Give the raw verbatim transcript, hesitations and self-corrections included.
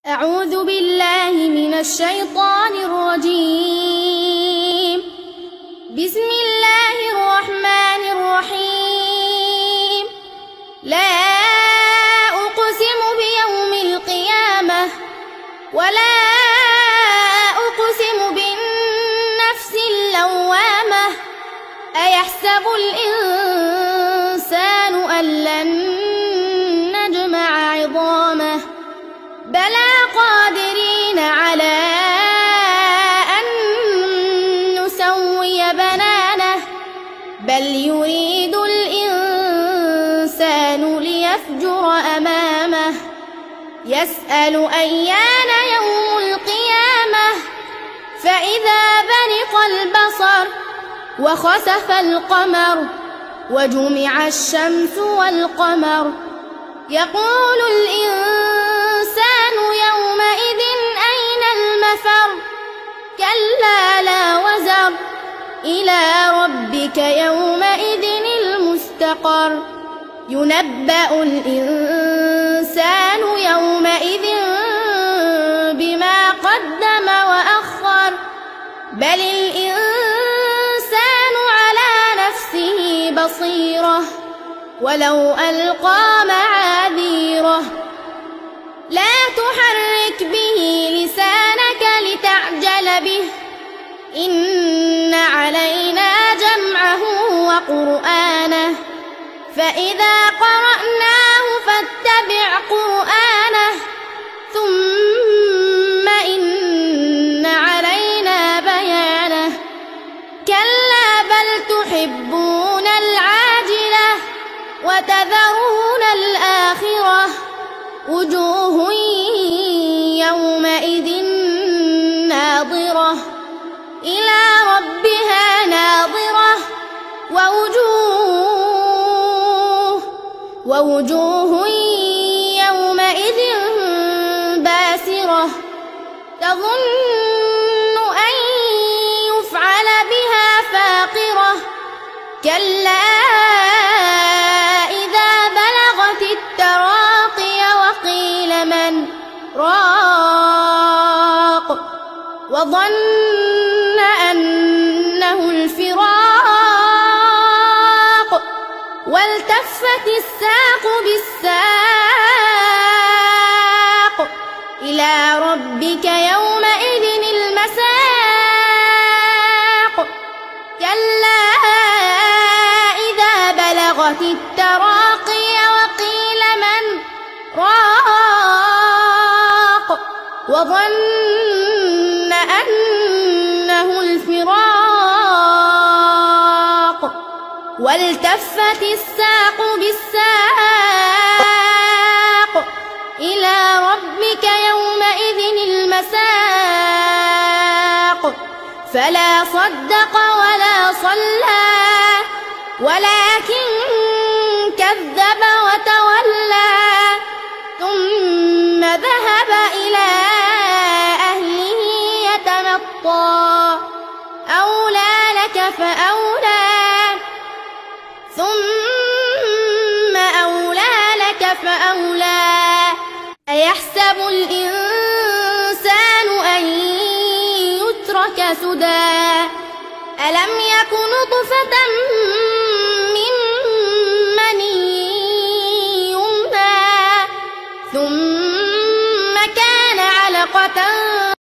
أعوذ بالله من الشيطان الرجيم. بسم الله الرحمن الرحيم. لا أقسم بيوم القيامة ولا أقسم بالنفس اللوامة. أيحسب الإنسان أن لن نجمع عظامه بلى قادرين على أن نسوي بنانه بل يريد الإنسان ليفجر أمامه يسأل أيان يوم القيامة فإذا برق البصر وخسف القمر وجمع الشمس والقمر يقول الإنسان يومئذ أين المفر كلا لا وزر إلى ربك يومئذ المستقر ينبأ الإنسان يومئذ بما قدم وأخر بل الإنسان على نفسه بصيرة ولو ألقى معاذيره لا تحرك به لسانك لتعجل به إن علينا جمعه وقرآنه فإذا قرأناه فاتبع قرآنه ثم إن علينا بيانه كلا بل تحبون العاجلة وتذرون الآخرة وجوه يومئذ ناظرة إلى ربها ناظرة ووجوه ووجوه يومئذ باسرة تظن أن يفعل بها فاقرة كلا إذا بلغت التراقي وقيل من راق وظن أنه الفراق والتفت الساق بالساق إلى ربك يومئذ المساق كلا إذا بلغت التراقي وقيل من راق وظن أنه الفراق والتفت الساق بالساق إلى ربك يومئذ المساق فلا صدق ولا صلى ولكن كذب وتولى ثم ذهب إلى أهله يتمطى أولى لك فأولى ثم أولى لك فأولى أيحسب الإنسان أن يترك سدى ألم يك نطفة